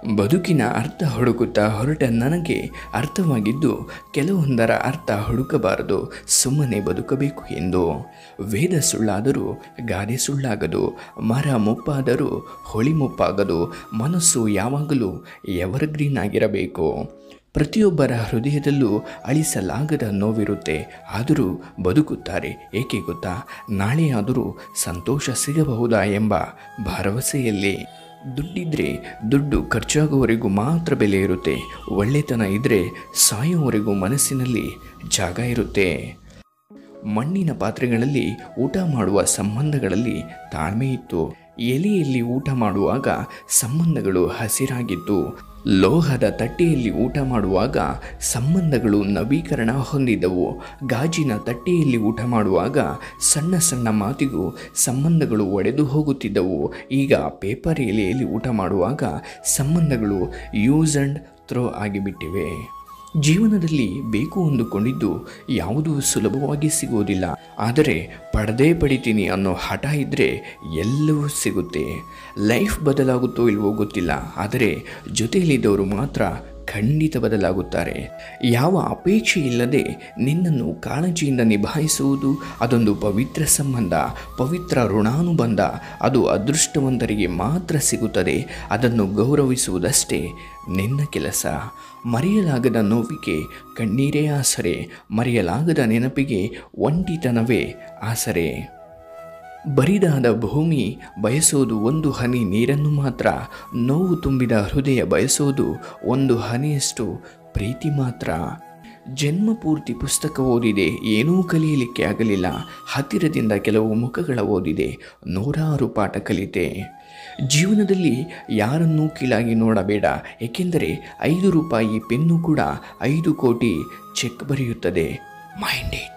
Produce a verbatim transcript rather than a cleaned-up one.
ಬದುಕಿನ ಅರ್ಥ ಹುಡುಕುತ್ತಾ ಹೊರಟ ನನಗೆ ಅರ್ಥವಾಗಿದ್ದು ಕೆಲವೊಂದರ ಅರ್ಥ ಹುಡುಕಬಾರದು, ಸುಮ್ಮನೆ ಬದುಕಬೇಕು ಎಂದು. ವೇದ ಸುಳ್ಳಾದರೂ ಗಾದೆ ಸುಳ್ಳಾಗದು, ಮರ ಮುಪ್ಪಾದರೂ ಹೊಳಿ ಮುಪ್ಪಾಗದು, ಮನಸ್ಸು ಯಾವಾಗಲೂ ಎವರ್ಗ್ರೀನ್ ಆಗಿರಬೇಕು. ಪ್ರತಿಯೊಬ್ಬರ ಹೃದಯದಲ್ಲೂ ಅಳಿಸಲಾಗದ ನೋವಿರುತ್ತೆ, ಆದರೂ ಬದುಕುತ್ತಾರೆ. ಏಕೆ ಗೊತ್ತಾ? ನಾಳೆಯಾದರೂ ಸಂತೋಷ ಸಿಗಬಹುದಾ ಎಂಬ ಭರವಸೆಯಲ್ಲಿ. ದುಡ್ಡಿದ್ರೆ ದುಡ್ಡು ಖರ್ಚಾಗುವವರೆಗೂ ಮಾತ್ರ ಬೆಲೆ ಇರುತ್ತೆ, ಒಳ್ಳೆತನ ಇದ್ದರೆ ಸಾಯುವವರೆಗೂ ಮನಸ್ಸಿನಲ್ಲಿ ಜಾಗ ಇರುತ್ತೆ. ಮಣ್ಣಿನ ಪಾತ್ರೆಗಳಲ್ಲಿ ಊಟ ಮಾಡುವ ಸಂಬಂಧಗಳಲ್ಲಿ ತಾಳ್ಮೆ ಇತ್ತು, ಎಲೆಯಲ್ಲಿ ಊಟ ಮಾಡುವಾಗ ಸಂಬಂಧಗಳು ಹಸಿರಾಗಿತ್ತು. ಲೋಹದ ತಟ್ಟೆಯಲ್ಲಿ ಊಟ ಮಾಡುವಾಗ ಸಂಬಂಧಗಳು ನವೀಕರಣ ಹೊಂದಿದ್ದವು. ಗಾಜಿನ ತಟ್ಟೆಯಲ್ಲಿ ಊಟ ಮಾಡುವಾಗ ಸಣ್ಣ ಸಣ್ಣ ಮಾತಿಗೂ ಸಂಬಂಧಗಳು ಒಡೆದು ಹೋಗುತ್ತಿದ್ದವು. ಈಗ ಪೇಪರ್ ಎಲೆಯಲ್ಲಿ ಊಟ ಮಾಡುವಾಗ ಸಂಬಂಧಗಳು ಯೂಸ್ ಆ್ಯಂಡ್ ಥ್ರೋ ಆಗಿಬಿಟ್ಟಿವೆ. ಜೀವನದಲ್ಲಿ ಬೇಕು ಅಂದುಕೊಂಡಿದ್ದು ಯಾವುದೂ ಸುಲಭವಾಗಿ ಸಿಗುವುದಿಲ್ಲ, ಆದರೆ ಪಡೆದೇ ಪಡಿತೀನಿ ಅನ್ನೋ ಹಠ ಇದ್ದರೆ ಎಲ್ಲವೂ ಸಿಗುತ್ತೆ. ಲೈಫ್ ಬದಲಾಗುತ್ತೋ ಇಲ್ವೋ ಗೊತ್ತಿಲ್ಲ, ಆದರೆ ಜೊತೆಯಲ್ಲಿದ್ದವರು ಮಾತ್ರ ಖಂಡಿತ ಬದಲಾಗುತ್ತಾರೆ. ಯಾವ ಅಪೇಕ್ಷೆ ಇಲ್ಲದೆ ನಿನ್ನನ್ನು ಕಾಳಜಿಯಿಂದ ನಿಭಾಯಿಸುವುದು ಅದೊಂದು ಪವಿತ್ರ ಸಂಬಂಧ, ಪವಿತ್ರ ಋಣಾನುಬಂಧ. ಅದು ಅದೃಷ್ಟವಂತರಿಗೆ ಮಾತ್ರ ಸಿಗುತ್ತದೆ. ಅದನ್ನು ಗೌರವಿಸುವುದಷ್ಟೇ ನಿನ್ನ ಕೆಲಸ. ಮರೆಯಲಾಗದ ನೋವಿಗೆ ಕಣ್ಣೀರೇ ಆಸರೆ, ಮರೆಯಲಾಗದ ನೆನಪಿಗೆ ಒಂಟಿತನವೇ ಆಸರೆ. ಬರಿದಾದ ಭೂಮಿ ಬಯಸೋದು ಒಂದು ಹನಿ ನೀರನ್ನು ಮಾತ್ರ, ನೋವು ತುಂಬಿದ ಹೃದಯ ಬಯಸೋದು ಒಂದು ಹನಿಯಷ್ಟು ಪ್ರೀತಿ ಮಾತ್ರ. ಜನ್ಮ ಪೂರ್ತಿ ಪುಸ್ತಕ ಓದಿದೆ, ಏನೂ ಕಲಿಯಲಿಕ್ಕೆ ಆಗಲಿಲ್ಲ. ಹತ್ತಿರದಿಂದ ಕೆಲವು ಮುಖಗಳ ಓದಿದೆ, ನೂರಾರು ಪಾಠ ಕಲಿತೆ. ಜೀವನದಲ್ಲಿ ಯಾರನ್ನೂ ಕೀಳಾಗಿ ನೋಡಬೇಡ, ಏಕೆಂದರೆ ಐದು ರೂಪಾಯಿ ಪೆನ್ನು ಕೂಡ ಐದು ಕೋಟಿ ಚೆಕ್ ಬರೆಯುತ್ತದೆ. Mind it.